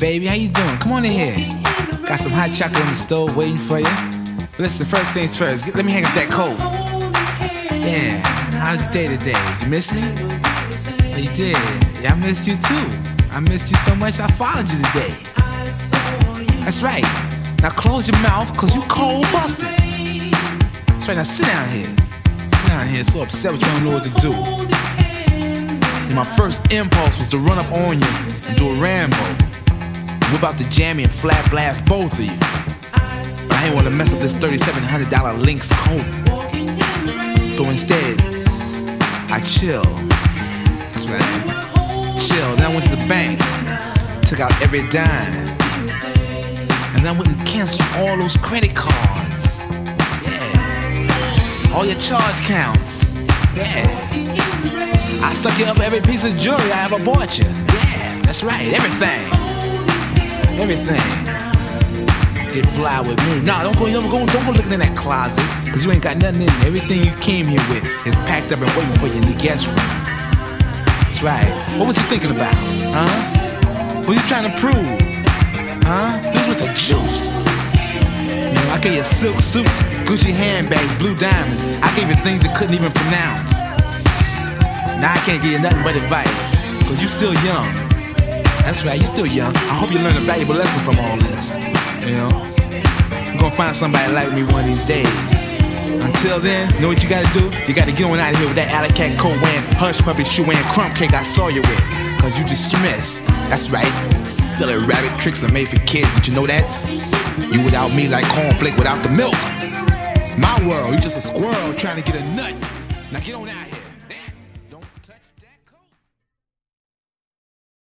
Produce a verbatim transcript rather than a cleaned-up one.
baby, how you doing? Come on in here. Got some hot chocolate on the stove waiting for you. Listen, first things first, let me hang up that coat. Yeah, how's your day today? Did you miss me? Yeah, you did. Yeah, I missed you too. I missed you so much I followed you today. That's right. Now close your mouth, cause you cold busted. That's right, now sit down here. Sit down here, so upset with you, don't know what to do. And my first impulse was to run up on you and do a Rambo. Whip out the jammy and flat blast both of you. But I ain't wanna mess up this thirty-seven hundred dollar Lynx coat. So instead, I chill. That's right. Chill. Then I went to the bank, took out every dime, and then I went and canceled all those credit cards. Yeah. All your charge counts. Yeah. I stuck you up for every piece of jewelry I ever bought you. Yeah. That's right. Everything. Everything. Get fly with me. Nah, don't go, don't go, don't go looking in that closet, cause you ain't got nothing in there. Everything you came here with is packed up and waiting for you in the guest room. That's right. What was you thinking about? Huh? What was you trying to prove? Huh? This was the juice. You know, I gave you silk suits, Gucci handbags, blue diamonds. I gave you things you couldn't even pronounce. Now I can't give you nothing but advice, cause you still young. That's right, you still young. I hope you learn a valuable lesson from all this. You know, you're gonna find somebody like me one of these days. Until then, know what you gotta do? You gotta get on out of here with that alley cat coat wearing, hush puppy shoe wearing, crumb cake I saw you with. Cause you dismissed. That's right. Silly rabbit tricks are made for kids. Did you know that? You without me like cornflake without the milk. It's my world. You just a squirrel trying to get a nut. Now get on out of here.